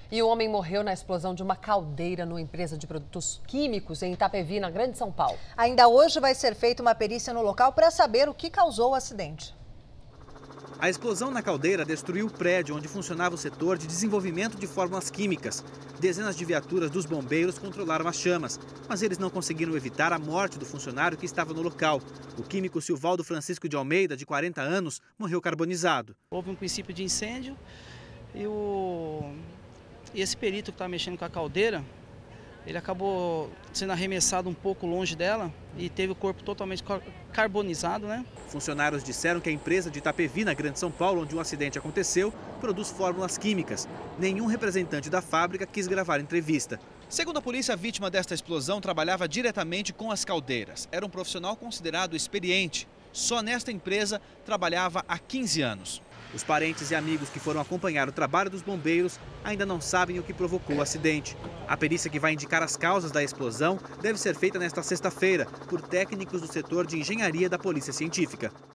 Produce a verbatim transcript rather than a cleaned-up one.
E um homem morreu na explosão de uma caldeira numa empresa de produtos químicos em Itapevi, na Grande São Paulo. Ainda hoje vai ser feita uma perícia no local para saber o que causou o acidente. A explosão na caldeira destruiu o prédio onde funcionava o setor de desenvolvimento de fórmulas químicas. Dezenas de viaturas dos bombeiros controlaram as chamas, mas eles não conseguiram evitar a morte do funcionário que estava no local. O químico Silvaldo Francisco de Almeida, de quarenta anos, morreu carbonizado. Houve um princípio de incêndio e, o... e esse perito que estava mexendo com a caldeira, ele acabou sendo arremessado um pouco longe dela e teve o corpo totalmente carbonizado, né? Funcionários disseram que a empresa de Itapevi, na Grande São Paulo, onde um acidente aconteceu, produz fórmulas químicas. Nenhum representante da fábrica quis gravar entrevista. Segundo a polícia, a vítima desta explosão trabalhava diretamente com as caldeiras. Era um profissional considerado experiente. Só nesta empresa trabalhava há quinze anos. Os parentes e amigos que foram acompanhar o trabalho dos bombeiros ainda não sabem o que provocou o acidente. A perícia que vai indicar as causas da explosão deve ser feita nesta sexta-feira por técnicos do setor de engenharia da Polícia Científica.